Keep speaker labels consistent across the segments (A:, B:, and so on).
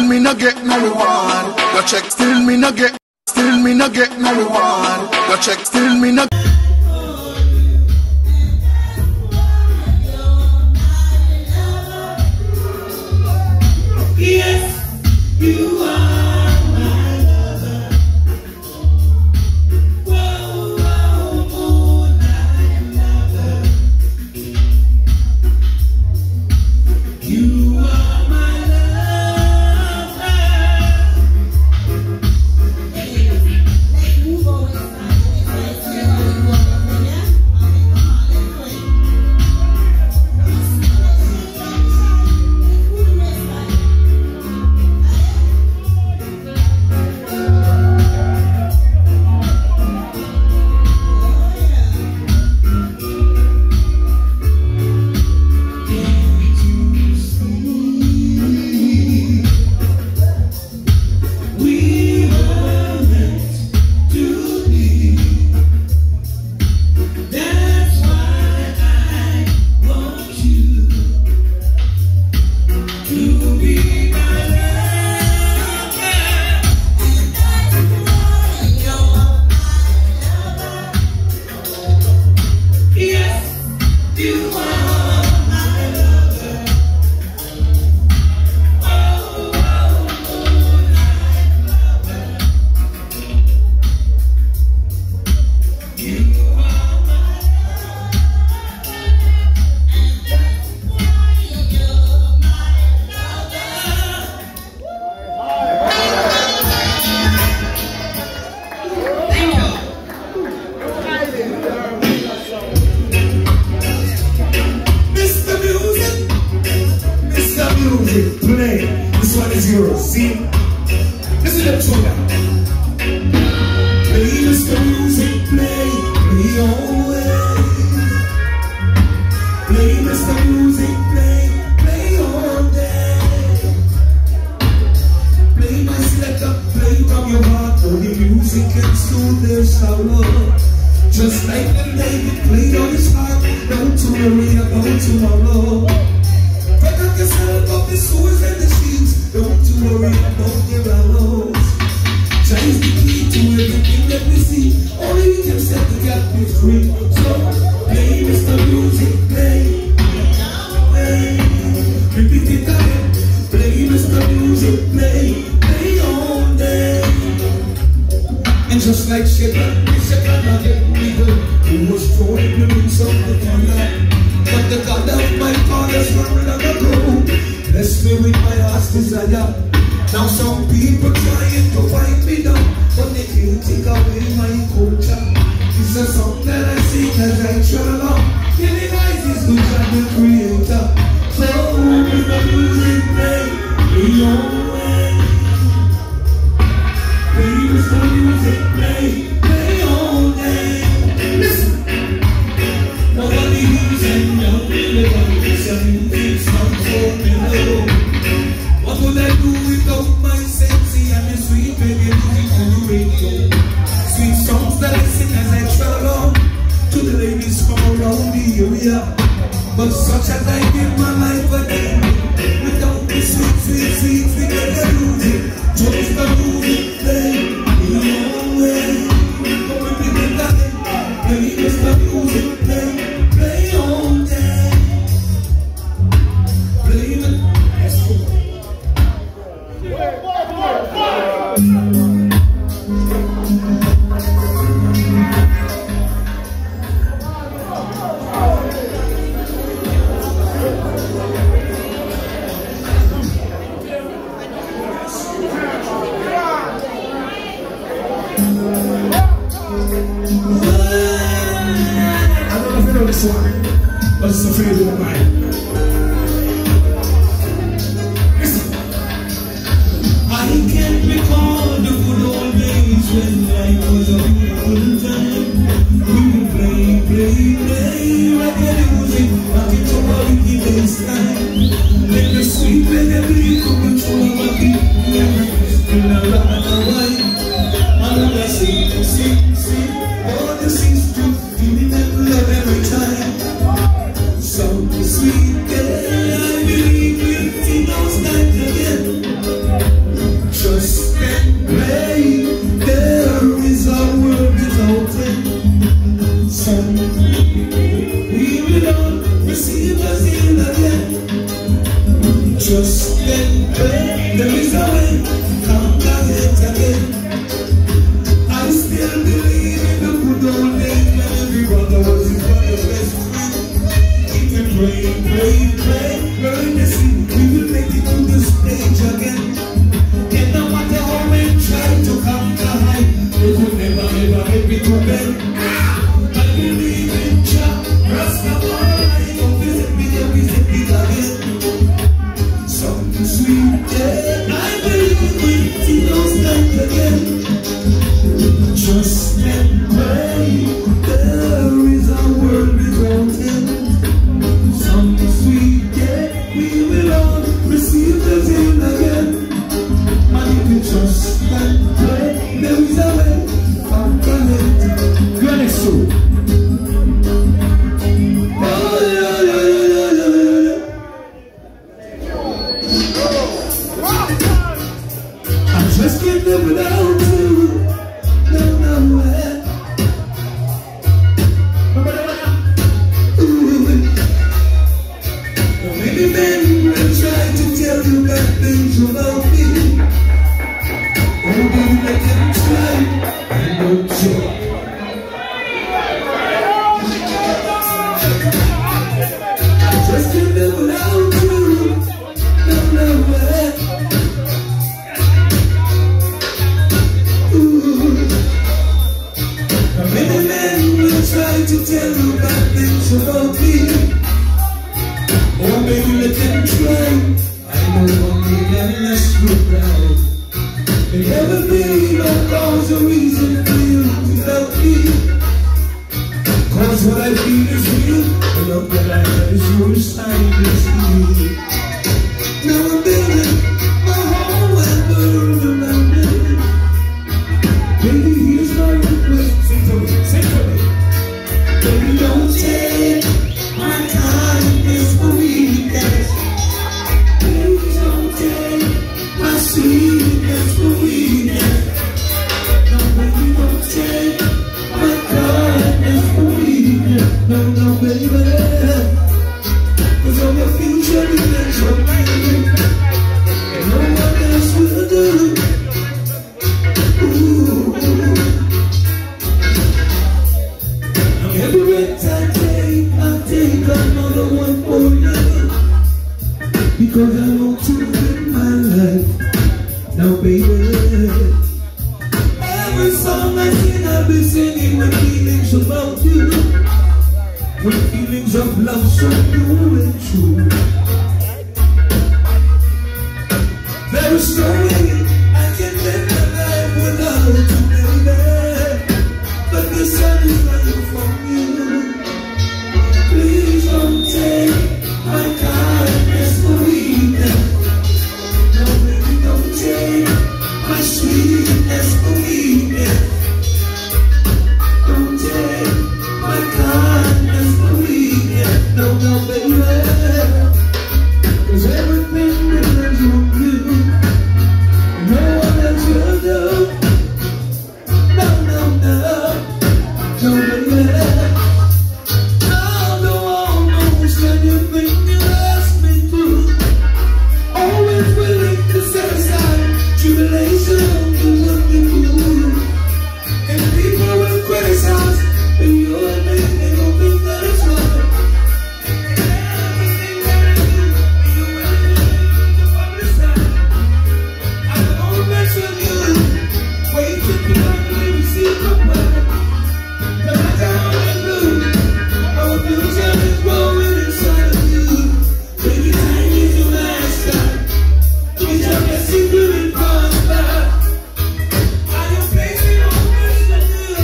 A: me no get no reward. Go check, still me no get no reward. Go check, still me no.
B: Yes, you are my lover. Whoa, whoa, moonlight lover. You are my lover. Move over. Play. This one is yours. See? Listen to the tune now. Play Mr. Music, play your way. Play Mr. Music, play all day. Play my selector, play from your heart. Oh, the music can soothe their sorrow. Just like the David played on his heart. Don't you worry about tomorrow. Protect yourself of the sores and the sheets. Don't you worry about your arrows. Time is the key to everything that we see. Only we can set the captive free. So play Mr. Music, play. Repeat it again. Play Mr. Music, play all day. And just like Shadrach, Meshach and Abednego, who was thrown in the midst of the fire. But the God of my fathers from long ago bless me with my heart's desire. Now some people trying to fight me down, but they can't take away my culture. It's a song that I sing as I travel along. Giving eyes is good and the creator. So with the music play your way. Play the music play all day. Listen. Nobody hears and nobody knows. It's not so mellow. What would I do without my sexy and the sweet reggae music on the radio? Sweet songs that I sing as I travel on to the ladies from around the area. But such as I give my life a day, without the sweet reggae music, just the music play your way. But when we get that, play just the music play all day. Play the but it's a favorite of mine. Listen. I can't recall the good old days when life was a beautiful time. We would play reggae music until our wicked days time. Let the sweet reggae music control our feet. Still a rock and a wine. And I sing, all the sings to feeling and love every time. So sweet, girl, I believe we'll see those times again. and pray. There is a way to conquer it again. I still believe in the good old days when every brother was his brother's best friend. If we pray, earnestly, we will make it to the stage again. And no matter how we try to conquer high, we could never ever make it to bed. I believe in Jah, Rastafari, oh visit me again. Something sweet, yeah, I believe we'll see those times again. Trust and pray, there is a world without end. Something sweet, yeah, we will all receive the thing again. And if you trust and pray, there is a way from planet. Go next to I just can't live without you. No way. Maybe men will try to tell you bad things about me. Oh, baby, let them try. I know joy. I just can't live without you. No way. Many men will try to tell you bad things about me. Oh, baby, let them try. I know one day unless you cry. There never be no cause or reason for you without me. Cause what I feel is real. The love that I have is yours, time is me. Now I'm building my whole wide world around me. Baby, here's my request. Sing to me. Baby, don't take my kindness for weakness. Please don't take my sweetness for weakness. No, baby, don't take my kindness for weakness. No, baby. Cause all the future depends on me. And no one else will do. Every breath I take another one for you. Because I want you in my life. Now baby, every song I sing I'll be singing with feelings about you. With feelings of love so pure and true. There is no way I can live my life without you, baby. But the sun is shining from you. Please don't take my kindness for weakness. No, baby, don't take my sweetness for weakness. Don't take my kindness for weakness. No, baby. Cause everything depends on you. No one else will do. No, baby. I'll go almost anything you ask me to. Always willing to set aside tribulation to what you do. And people will criticize, but you're making them think that it's right. Everything that I do, you're willing to publicize. I won't mess with you. Wait till you finally receive the word. No matter how I do, our future is growing inside of you. Baby, time is your last time. With your blessing to prosper. I am facing all this to do.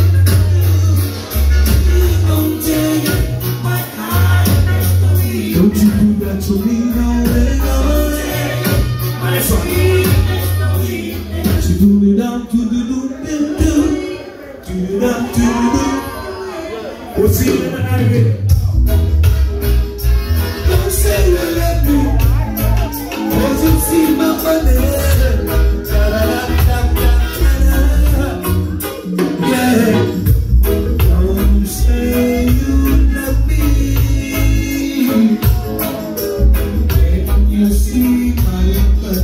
B: Don't take my kindness to me. Don't you do that to me, no way, no way. My sweetness to me. She do me down to the do. Do me down to the do. We'll see you in a minute. Don't say you love me, cause you see my money. Yeah. Don't say you love me when you see my money.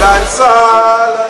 C: dancehall.